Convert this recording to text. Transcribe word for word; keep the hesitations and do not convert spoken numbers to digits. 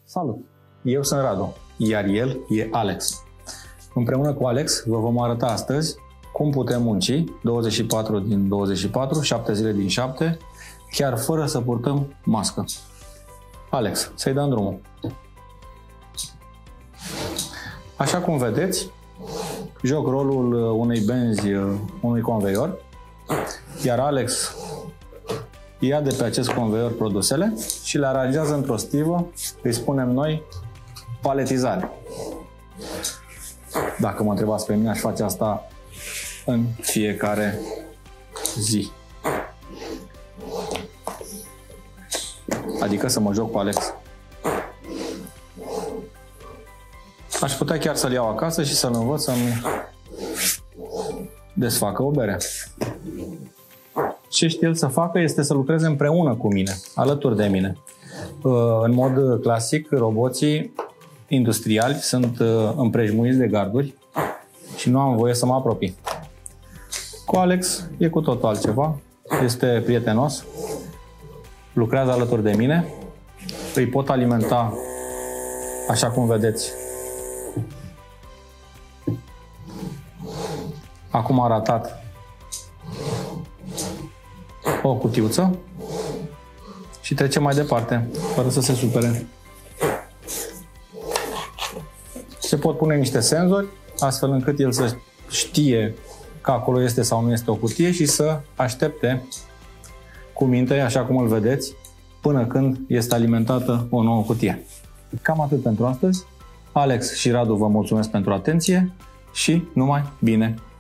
Salut! Eu sunt Radu, iar el e Alex. Împreună cu Alex vă vom arăta astăzi cum putem munci douăzeci și patru din douăzeci și patru, șapte zile din șapte, chiar fără să purtăm mască. Alex, să-i dăm drumul. Așa cum vedeți, joc rolul unei benzi, unui conveior, iar Alex ia de pe acest conveior produsele și le aranjează într-o stivă, îi spunem noi paletizare. Dacă mă întrebați pe mine, aș face asta în fiecare zi. Adică să mă joc cu Alex. Aș putea chiar să-l iau acasă și să-l învăț să-mi desfacă o bere. Ce știe el să facă este să lucreze împreună cu mine, alături de mine. În mod clasic, roboții industriali sunt împrejmuiți de garduri și nu am voie să mă apropii. Cu Alex e cu totul altceva, este prietenos, lucrează alături de mine, îi pot alimenta așa cum vedeți. Acum a ratat o cutiuță și trecem mai departe, fără să se supere. Se pot pune niște senzori, astfel încât el să știe că acolo este sau nu este o cutie și să aștepte cu minte, așa cum îl vedeți, până când este alimentată o nouă cutie. Cam atât pentru astăzi. Alex și Radu vă mulțumesc pentru atenție și numai bine!